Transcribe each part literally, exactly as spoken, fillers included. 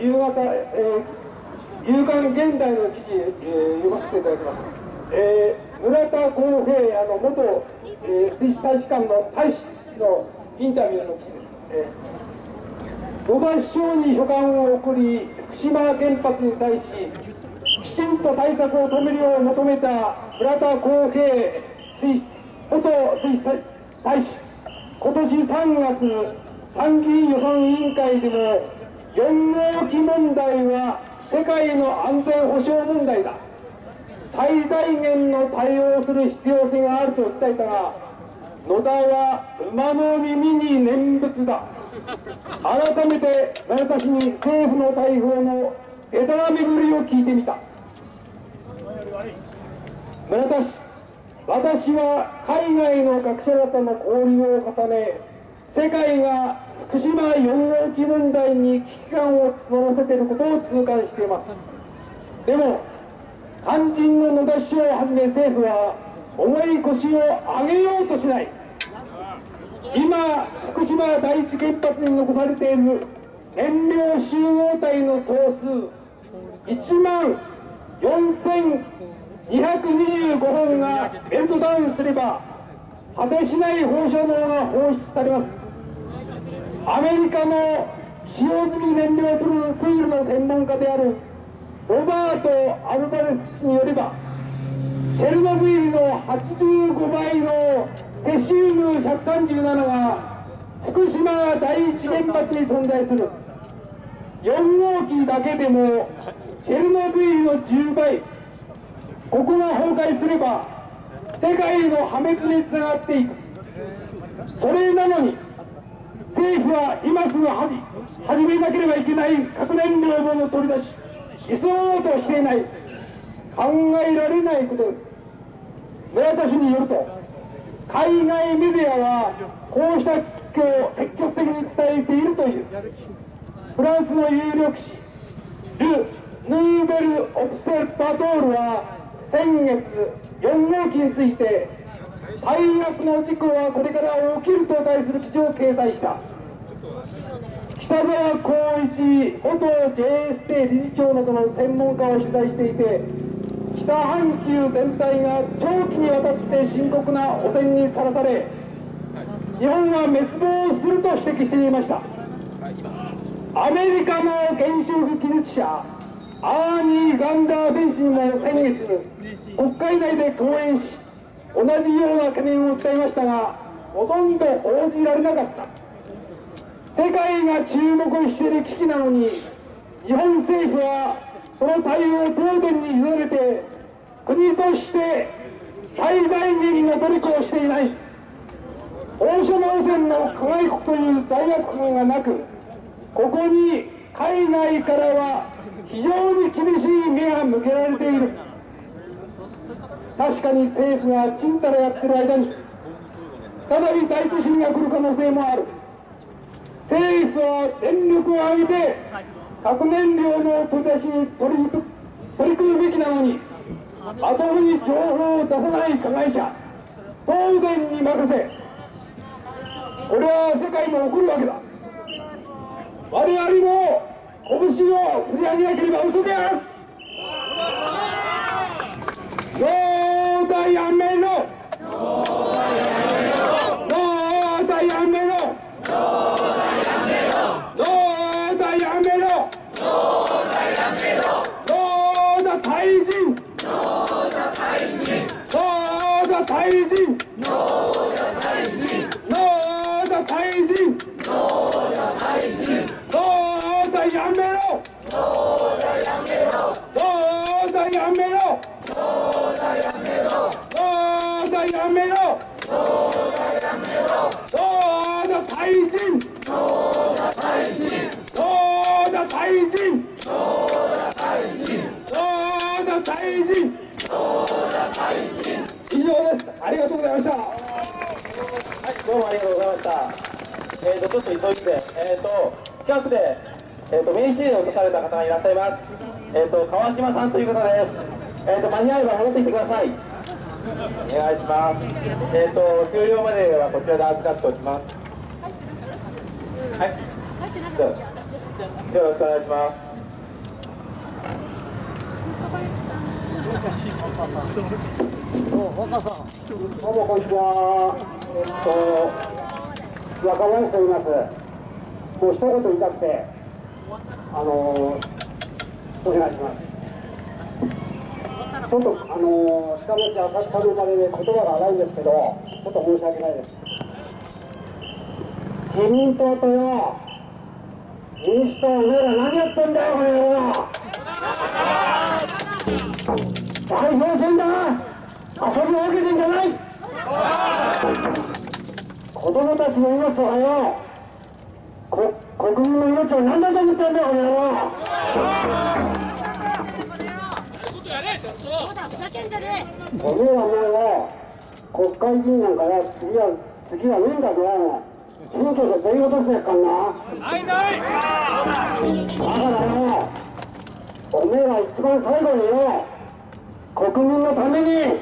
夕方、えー、夕刊現代の記事、えー、読ませていただきます。えー、村田康平あの元、えー、スイス大使館の大使のインタビューの記事です。えー、野田首相に書簡を送り、福島原発に対しきちんと対策を止めるよう求めた村田康平スイス元スイス大使、今年さんがつ参議院予算委員会でもよん号機問題は世界の安全保障問題だ、最大限の対応する必要性があると訴えたが、野田は馬の耳に念仏だ。改めて村田氏に政府の対応のでたらめぶりを聞いてみた。村田氏、私は海外の学者方の交流を重ね、世界が福島よん号機問題に危機感を募らせていることを痛感しています。でも肝心の野田首相をはじめ政府は重い腰を上げようとしない。今福島第一原発に残されている燃料集合体の総数いちまんよんせんにひゃくにじゅうごほんがメルトダウンすれば果てしない放射能が放出されます。アメリカの使用済み燃料プールの専門家であるロバート・アルバレス氏によれば、チェルノブイリのはちじゅうごばいのセシウムひゃくさんじゅうななが福島第一原発に存在する。よん号機だけでもチェルノブイリのじゅうばい、ここが崩壊すれば世界の破滅につながっていく。それなのに政府は今すぐ始めなければいけない核燃料を取り出し急ごうとしていない。考えられないことです。村田氏によると、海外メディアはこうした危機を積極的に伝えているという。フランスの有力紙ル・ヌーベル・オブセバトールは先月よん号機について、最悪の事故はこれから起きると題する記事を掲載した。北沢光一元 ジェイエスティー 理事長などの専門家を取材していて、北半球全体が長期にわたって深刻な汚染にさらされ、日本は滅亡すると指摘していました。アメリカの原子力技術者アーニー・ガンダー選手にも先月国会内で講演し、同じような懸念を訴えましたが、ほとんど報じられなかった。世界が注目している危機なのに、日本政府はその対応を東電に委ねて、国として最大限の努力をしていない。放射能汚染の加害国という罪悪感がなく、ここに海外からは非常に厳しい目が向けられている。確かに政府がちんたらやってる間に再び大地震が来る可能性もある。政府は全力を挙げて核燃料の取り出しに取り取り組むべきなのに、まともに情報を出さない加害者東電に任せ、これは世界も起こるわけだ。我々も拳を振り上げなければ嘘である。そうだ、やめろ。そうだ、やめろ。そうだ、やめろ。そうだ、やめろ。そうだ、やめろ。そうだ、やめろ。そうだ、退陣。そうだ、退陣。そうだ、退陣。そうだ、退陣。そうだ、退陣。そうだ、退陣。そうだ、やめろ。そうだ、やめろ。そうだ、やめろ。そうだ、やめろ。そうだ、やめろ。そうだ、やめろ。そうだ、退陣。そうだ、退陣。そうだ、退陣。そうだ、退陣。そうだ、退陣。そうだ、退陣。以上です。ありがとうございました。はい、どうもありがとうございました。えーと、ちょっと急いで、えーと、近くで、えーと、名刺入れを落とされた方がいらっしゃいます。えーと、川島さんという方です。えーと、間に合えば戻ってきてください。お願いします。えーと、終了まではこちらで預かっておきます。はい。では、よろしくお願いします。 どうもこんにちは。えっと若林と言います。もう一言言いたくて、あのー、お願いします。ちょっとあのー、鹿町浅草の生まれで言葉が荒いんですけど、ちょっと申し訳ないです。自民党とよ、民主党、お前ら何やってんだよ、この野郎。代表選だ、遊びを受けてんじゃない。子供たちの命とかよ、こ国民の命を何だと思ってんだよ、この野郎。おめえはもうよ、国会議員なんかよ、次は次はねえんだぞ。選挙で全員落とすやっかんな。ないないだからよ、おめえら一番最後によ、国民のために、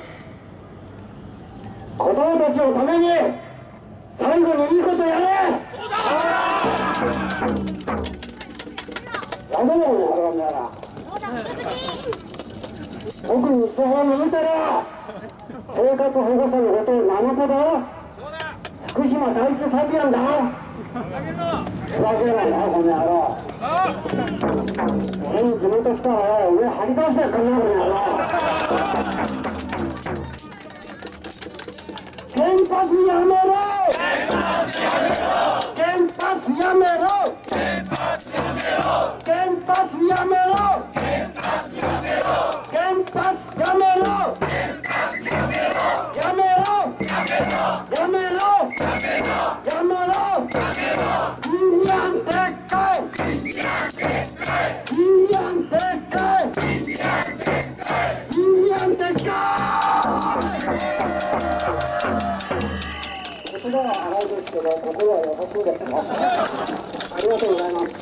子供たちのために、最後にいいことやれ。やめろよ、お前ら。特に石原の見たら、生活保護者のことを何とだ、福島第一サビアンだ。ふざけないな、この野郎。俺に地元来たらよ、上張り倒してやっかんな、この野郎。原発やめろ。原発やめろ。原発やめろ。原発やめろ。原発やめろ。やめろ。やめろ。やめろ。インディアン撤回。インディアン撤回。インディアン撤回。インディアン撤回。インディアン撤回。言葉は荒いですけど、心は優しいですよ。ありがとうございます。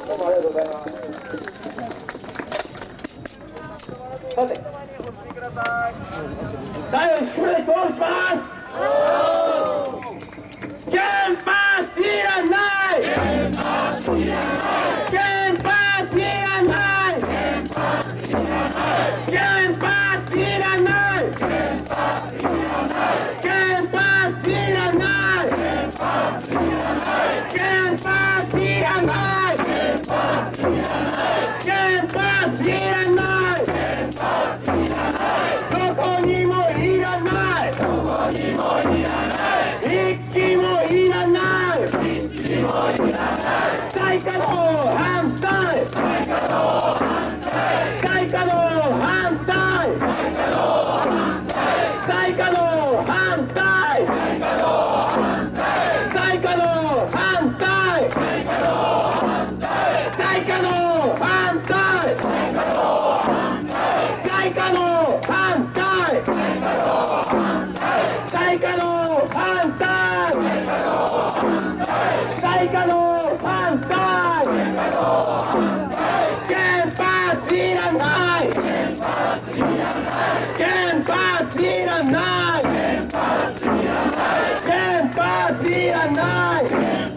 どうもありがとうございます。さて、最後に宿題登録します。原発いらない。原発いらない。原発いらない。原発いらない。原発いらない。原発いらない。原発いらない。原発いらない。原発いらない。原発いらない。原発いらない。原発いらない。どこにもいらない。どこにもいらない。一機もいらない。一機もいらない。再稼働反対。再稼働反対。再稼働反対。再稼働反対。再稼働反対。再稼働反対。再稼働反対。再稼働反対。再稼働反対。再稼働反対。再稼働反対。再稼働反対。原発いらない。原発いらない。原発いらない。原発いらない。原発いらない。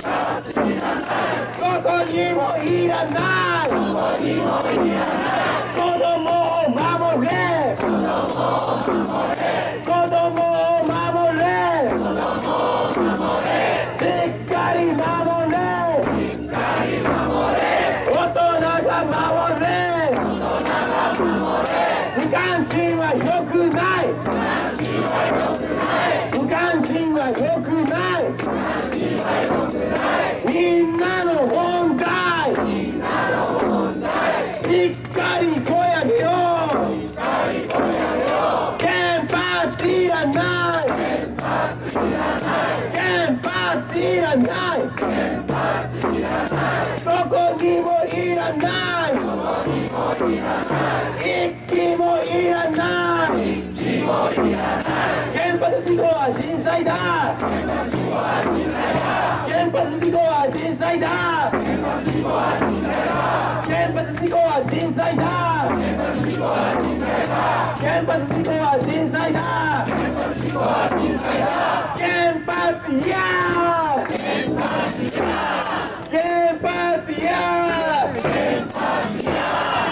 どこにもいらない。どこにもいらない。子供を守れ。子供を守れ。子供を守れ。子供を守れ。しっかり守れ。しっかり守れ。大人が守れ。大人が守れ。無関心は良くない。無関心は良くない。無関心は良くない。無関心は良くない。みんなの問題。みんなの問題。しっかり声上げよう。しっかり声上げよう。原発いらない。原発いらない。原発いらない。原発いらない。どこにもいらない。どこにもいらない。一機もいらない。一機もいらない。原発事故は人災だ。原発事故は人災だ。原発事故は人災だ。原発事故は人災だ。原発事故は人災だ。原発事故は人災だ。原発事故は人災だ。原発事故は人災だ。原発やー。原発やー。原発やー。原発やー。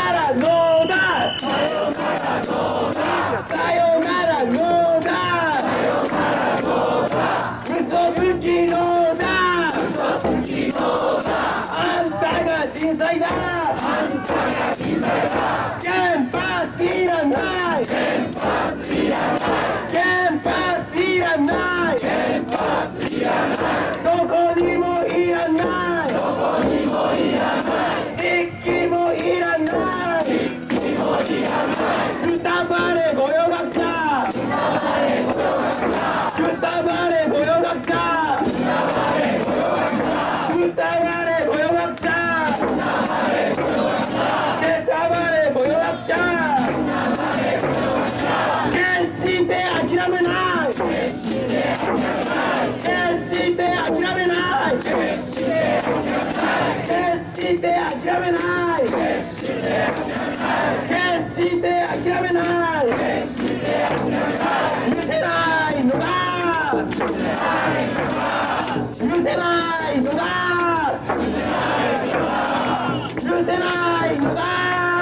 ならノーださよならノーださよならノーだ嘘つきノーだ嘘つきノーだあんたが人災だあんたが人災だ原発いらない原発いらない原発いらない原発いらないどこにもいらないどこにもいらない一気もいらない一気もいらないくたばれ御用学者くたばれ御用学者くたばれ御用学者くたばれ御用学者くたばれ御用学者決して諦めない決して諦めない決して諦めない決して諦めない決して諦めない許せないのだ許せないのだ許せないのだ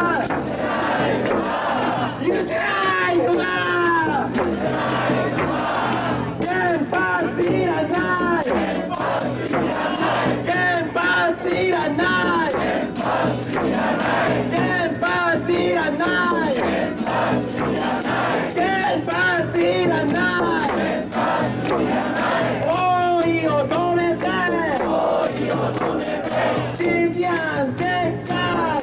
許せないのだ原発いらない原発いらない原発いらない原発いらない大いを止めてジンジャン撤回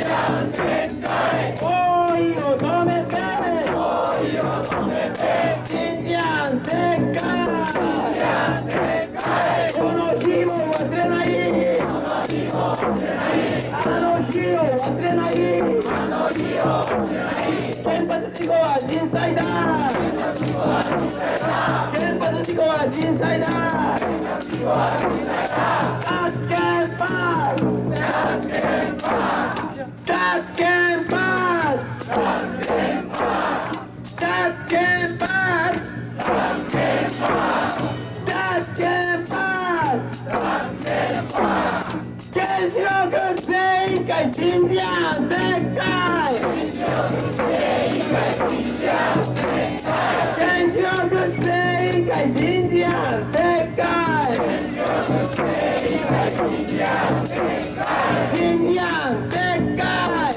大いを止めてジンジャン撤回この日も忘れないあの日を忘れない原発事故は人災だ原発事故は人災だ脱原発脱原発脱原発脱原発原子力規制委員会人事案撤回原子力規制委員会人事案撤回人事案撤回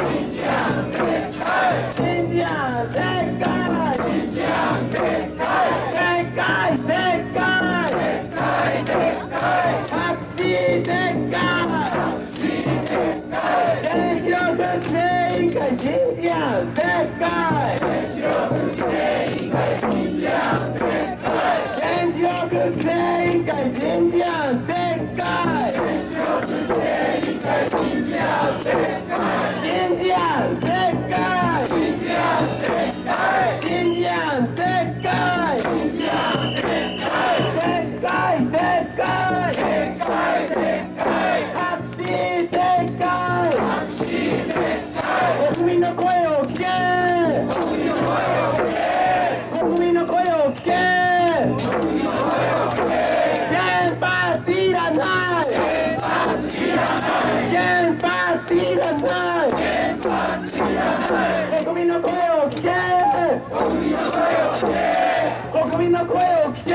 人事案撤回撤回撤回白紙撤回原子力規制委員会人事案撤回原子力規制委員会人事案撤回人事案撤回人事案撤回撤回撤回白紙撤回国民の声を聞け国民の声を聞け原発いらない原発いらない国民の声を聞け国民の声を聞け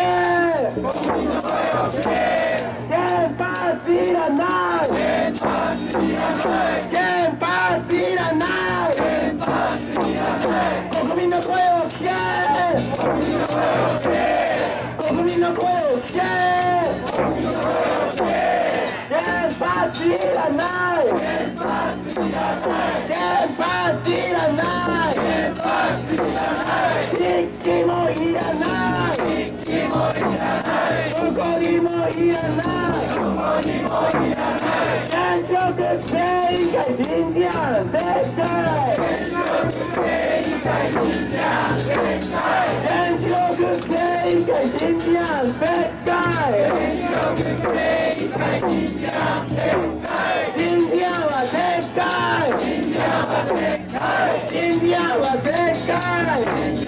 原発いらない原発いらない国民の声を聞け国民の声を聞け原発いらない原発いらない一気もいらないどこにもいらない原子力規制委員会人事案撤回原子力規制委員会人事案撤回人事案は撤回人事案は撤回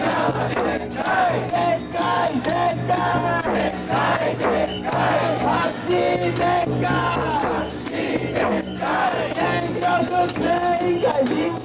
撤回撤回白紙撤回原子力規制委員会人事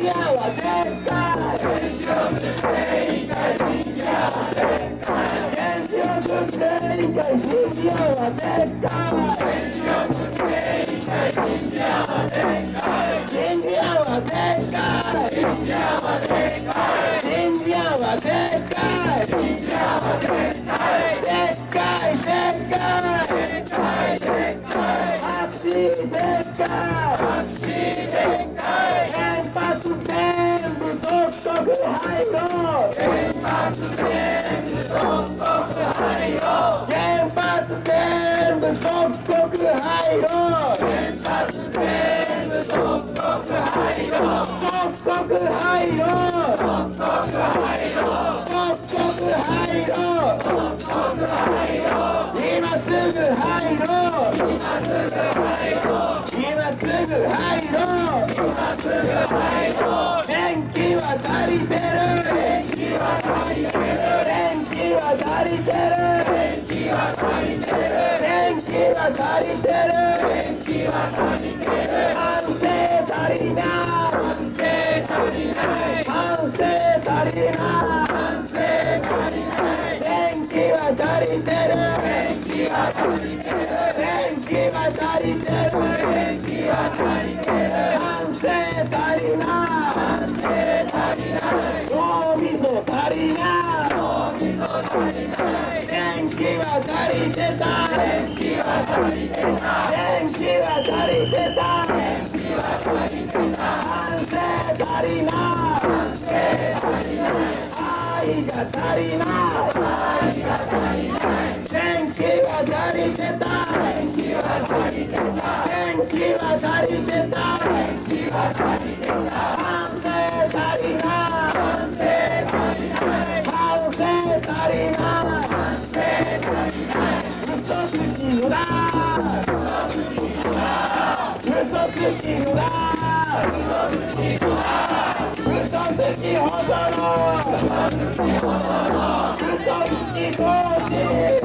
事案はでっかい原子力規制委員会人事案はでっかい原子力規制委員会人事案はでっかい原子力規制委員会人事案はでっかい人事案はでっかい人事案はでっかい人事案はでっかい人事案はでっかいでっかいでっかいでっかいでっかい白紙でっかい白紙でっかい原発全部即刻廃炉原発全部即刻廃炉原発全部即刻廃炉原発全部即刻廃炉即刻廃炉即刻廃炉即刻廃炉即刻廃炉今すぐ廃炉今すぐ廃炉今すぐ廃炉今すぐ廃炉電気は足りてる電気は足りてる電気は足りてる電気は足りてる電気は足りてる電気は足りてる反省足りない反省足りない反省足りない反省足りない電気は足りてる電気は足りてる電気は足りてる電気は足りてる反省足りない反省足りない脳みそ足りない脳みそ足りない電気は足りてた電気は足りてた電気は足りてた電気は足りてた反省足りない反省足りない愛が足りない愛が足りない電気は足りてた電気は足りてた電気は足りてた電気は足りてた反省足りない反省足りない反省足りない反省足りない嘘つきのだ嘘つきのだ嘘つきのだ嘘つきのだ嘘つきほどの嘘つきほどの嘘つき同士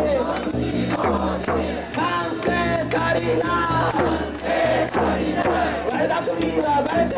反省足りない反省足りない我ら国はバレて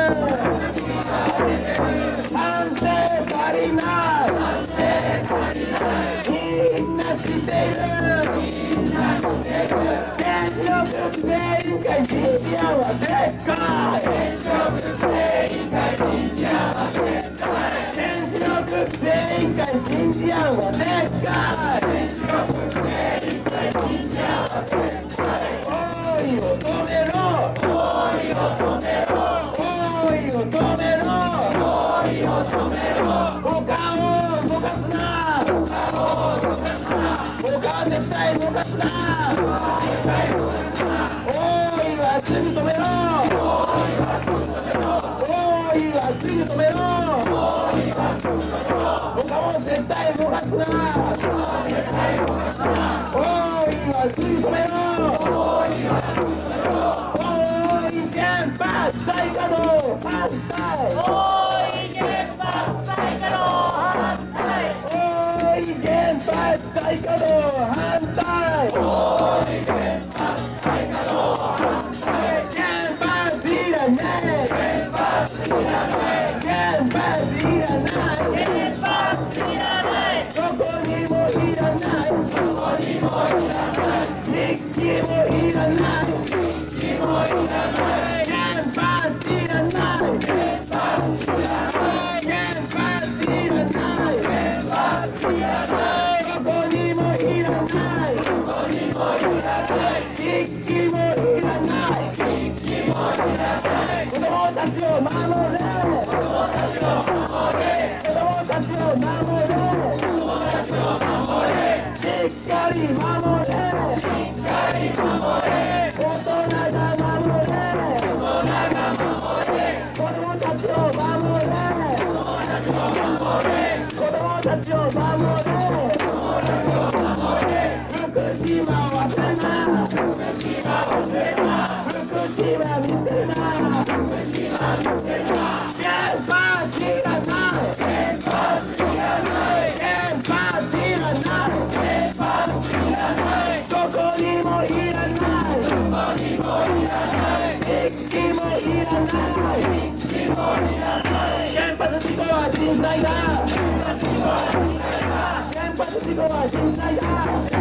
る反省足りない反省足りないみんな知っているみんな知っている原子力規制委員会人事案はでっかい原子力規制委員会人事案はでっかい原子力規制委員会人事案はでっかい原子力規制委員会人事案はでっかい行為を止めろ行為を止めろ行為を止めろ行為を止めろ他を動かすな他を動かすな他は絶対動かすな絶対動かすな行為はすぐ止めろ行為はすぐ止めろ行為はすぐ止めろ行為はすぐ止めろ他を絶対動かすな絶対動かすな行為はすぐ止めろ行為はすぐ止めろ行為原発再稼働反対行為原発再稼働反対行為原発再稼働反対行為原発再稼働反対原発いらない原発いらない原発いらない原発いらないどこにもいらないどこにもいらない日記もいらない日記もいらない原発いらない原発いらない原発いらない原発いらないどこにもいらないどこにもいらない日記もいらない日記もいらない子供たちを守れ子供たちを守れ子供たちを守れ子供たちを守れしっかり守れしっかり守れ大人が守れ大人が守れ子供たちを守れ子供たちを守れ子供たちを守れ子供たちを守れ福島忘れな福島忘れな福島見せな福島見せな原発いらない原発いらない原発いらない原発いらないどこにもいらないどこにもいらない日記もいらない日記もいらない原発事故は人災だ。原発事故は人災だ。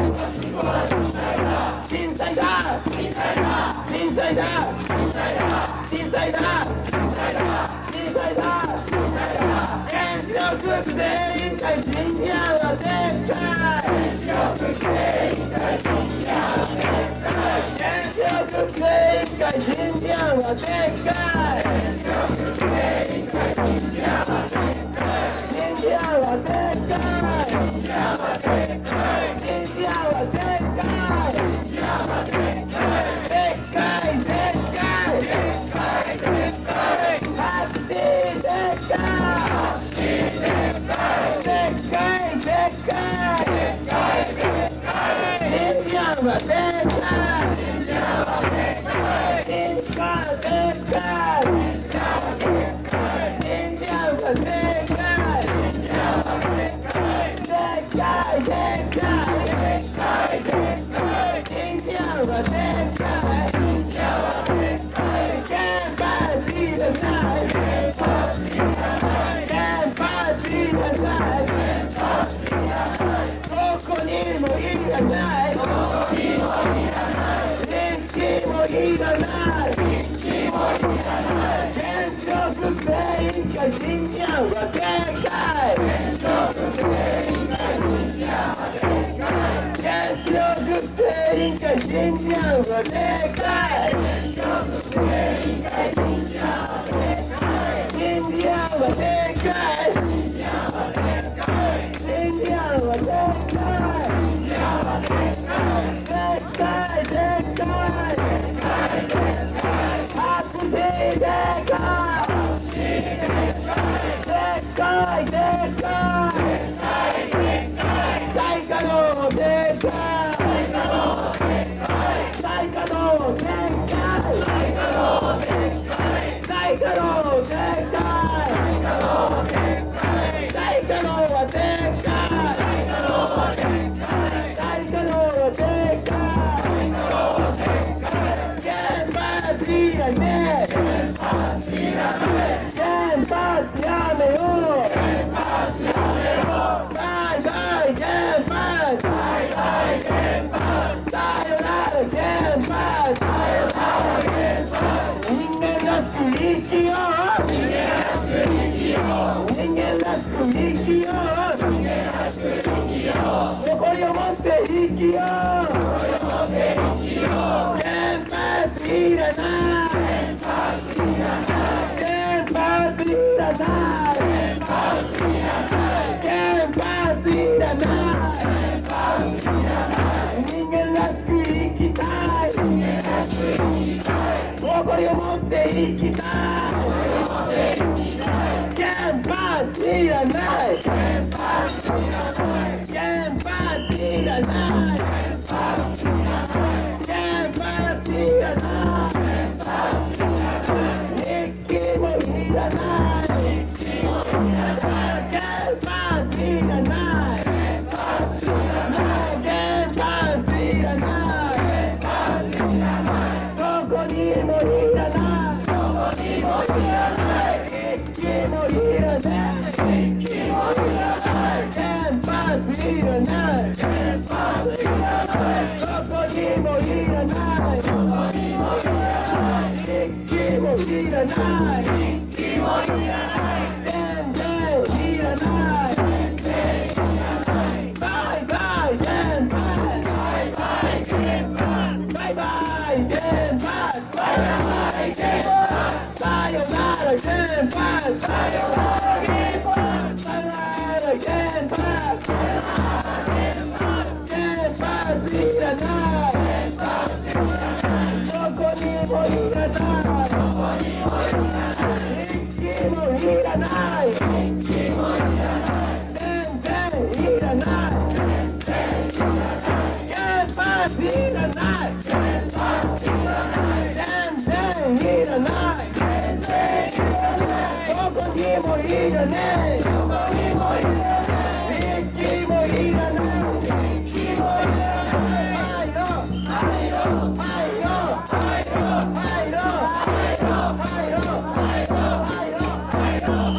人災だ。人災だ。人災だ。人災だ。原子力規制委員会人事案は絶対。原子力規制委員会人事案は絶対。原子力規制委員会人事案は絶対。原子力規制委員会人事案は絶対。人事案は絶対。人事案は絶対。人事案は絶対。人事案は絶対。絶対絶対絶対絶対。ハッピー絶対。ハッピー絶対。絶対絶対。絶対絶対。人事案は絶対。人事案は絶対。人事案は絶対。人事案は絶対。人事案は絶対。人事案は絶対。絶対絶対。絶対絶対。人事案は絶対。人事案は絶対。原発いらない。原発いらない。原発いらない。原発いらない。どこにもいらない。どこにもいらない。電気もいらない。電気もいらない。原子力規制委員会人事案は絶対。原子力規制委員会人事案は絶対。原子力規制委員会人事案は絶対。原子力規制委員会人事案は絶対。人事案は絶対。人事案は絶対。人事案は絶対。人事案は絶対。絶対絶対。絶対絶対。ハッピー絶対。ハッピー絶対。絶対絶対。絶対絶対。大可能絶対。大可能絶対。大可能絶対。大可能絶対。大可能絶対。大可能絶対。大可能は絶対。大可能は絶対。大可能は絶対。大可能は絶対。原発いらねえ。原発いらない。原発やめよう。原発やめろ。バイバイ原発。バイバイ原発。さよなら原発。さよなら原発。人間らしく生きよう。人間らしく生きよう。人間らしく生きよう。人間らしく生きよう。誇りを持って生きよう。誇りを持って生きよう。原発いらない。原発いらない。原発いらない。原発いらない。原発いらない。原発いらない。人間らしく生きたい。人間らしく生きたい。誇りを持って生きたい。誇りを持って生きたい。原発いらない。原発いらない。原発いらない。原発いらない。原発いらない。原発いらない。日記もいらない。日記もいらない。原発いらない。原発いらない。原発いらない。原発いらない。どこにもいらない。どこにもいらない。日記もいらない。日記もいらない。原発いらない。原発いらない。どこにもいらない。どこにもいらない。日記もいらない。日記もいらない。全然いらない。全然いらない。バイバイ原発。バイバイ原発。バイバイ原発。バイバイ原発。さよなら原発。さよなら原発。さよなら原発。さよなら原発。原発いらない。原発いらない。どこにもいらない。どこにもいらない。日記もいらない。日記もいらない。全然いらない。全然いらない。原発いらない。原発いらない。全然いらない。全然いらない。どこにもいらない。どこにもいらない。日記もいらない。日記もいらない。愛の愛の愛の愛の愛の愛の愛の愛の愛の愛の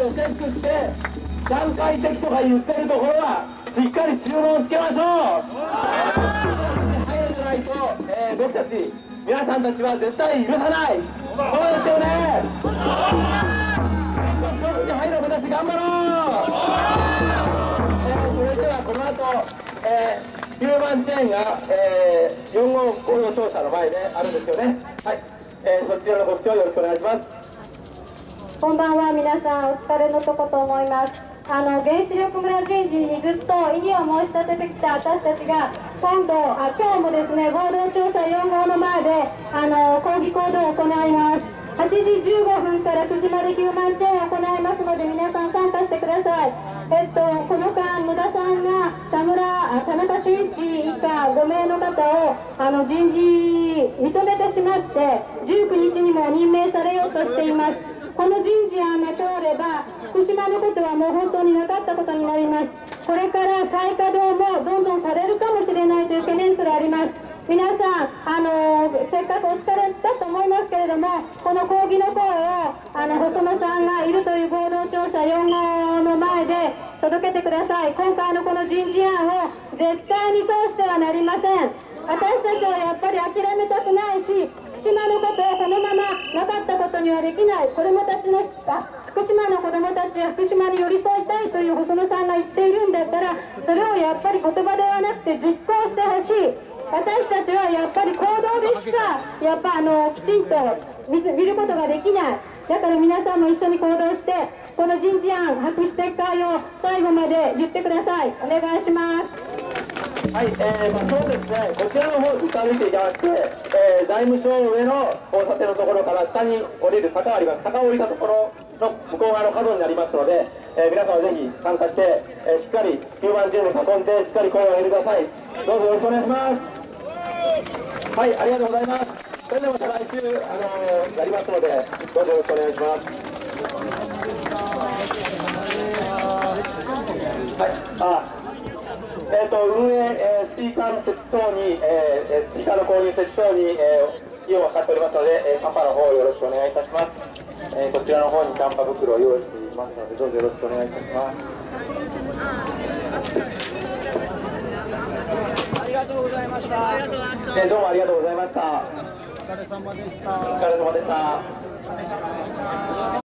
をチェックして段階的とか言ってるところはしっかり注文つけましょう。入らないと、えー、僕たち皆さんたちは絶対許さない。そうですよね。勝負に入る子たち頑張ろう。えー、それではこの後、えー、ヒューマンチェーンが、えー、よん号工業庁舎の前であるんですよね。はい、えー、そちらのご視聴よろしくお願いします。 こんばんは。皆さんお疲れのとこと思います。あの原子力村人事にずっと異議を申し立ててきた私たちが今度あ今日もですね合同庁舎よん号の前であの抗議行動を行います。はちじじゅうごふんからくじまでヒューマンチェーンを行いますので皆さん参加してください。えっとこの間野田さんが田村あ田中俊一以下ご名の方をあの人事認めてしまってじゅうくにちにも任命されようとしています。この人事案が通れば福島のことはもう本当になかったことになります。これから再稼働もどんどんされるかもしれないという懸念すらあります。皆さん、あのー、せっかくお疲れだと思いますけれどもこの抗議の声をあの細野さんがいるという合同庁舎よん号の前で届けてください。今回のこの人事案を絶対に通してはなりません。私たちはやっぱり諦めたくないし福島のことをこのままなかったことにはできない。子どもたちのあ福島の子どもたちや福島に寄り添いたいという細野さんが言っているんだったらそれをやっぱり言葉ではなくて実行してほしい。私たちはやっぱり行動でしかやっぱあのきちんと 見, 見ることができない。だから皆さんも一緒に行動してこの人事案白紙撤回を最後まで言ってください。お願いします。 はい、えーまあ、そうですね、こちらの方に下歩いていただいて、えー、財務省上の交差点のところから下に降りる坂があります。坂を降りたところの向こう側の角になりますので、えー、皆さんはぜひ参加して、えー、しっかりヒューマンチェーンに囲んでしっかり声を上げてください。どうぞよろしくお願いします。はい、ありがとうございます。それではまた来週、あのー、やりますのでどうぞよろしくお願いします。はい、あえー、と運営、えー、スピーカーの設置等に、えー、スピーカーの購入設置等に、えー、費用がかかっておりますので、えー、カンパの方よろしくお願いいたします。えー、こちらの方にキャンパ袋を用意していますのでどうぞよろしくお願いいたします。 ありがとうございました。 えー、どうもありがとうございました。 お疲れ様でした。 お疲れ様でした。